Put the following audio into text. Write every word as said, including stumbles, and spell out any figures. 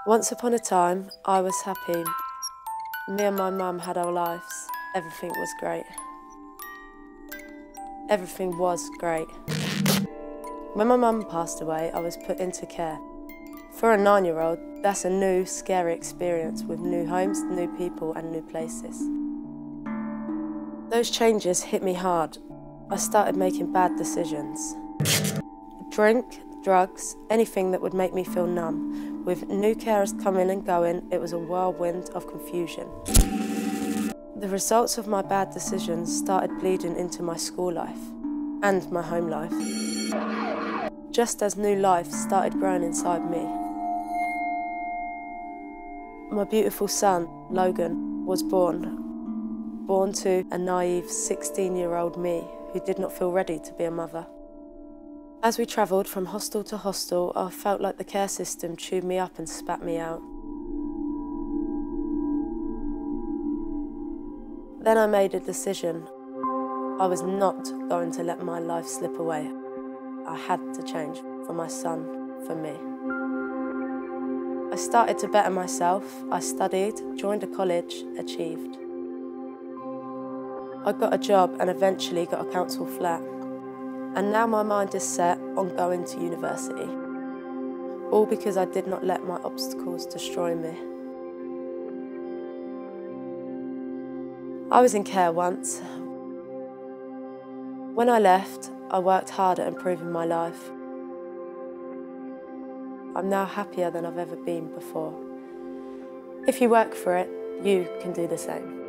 Once upon a time, I was happy. Me and my mum had our lives. Everything was great. Everything was great. When my mum passed away, I was put into care. For a nine-year-old, that's a new, scary experience with new homes, new people and new places. Those changes hit me hard. I started making bad decisions. Drink, drugs, anything that would make me feel numb. With new carers coming and going, it was a whirlwind of confusion. The results of my bad decisions started bleeding into my school life and my home life, just as new life started growing inside me. My beautiful son, Logan, was born. Born to a naive sixteen-year-old me who did not feel ready to be a mother. As we travelled from hostel to hostel, I felt like the care system chewed me up and spat me out. Then I made a decision. I was not going to let my life slip away. I had to change for my son, for me. I started to better myself. I studied, joined a college, achieved. I got a job and eventually got a council flat. And now my mind is set on going to university. All because I did not let my obstacles destroy me. I was in care once. When I left, I worked hard at improving my life. I'm now happier than I've ever been before. If you work for it, you can do the same.